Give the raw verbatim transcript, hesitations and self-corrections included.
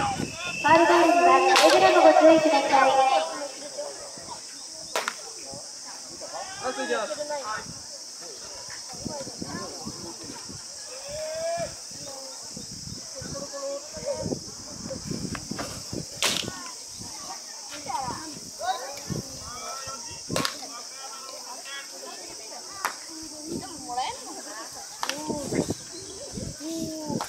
ファウルボールにはくれぐれもご注意ください。 もらえるのかな。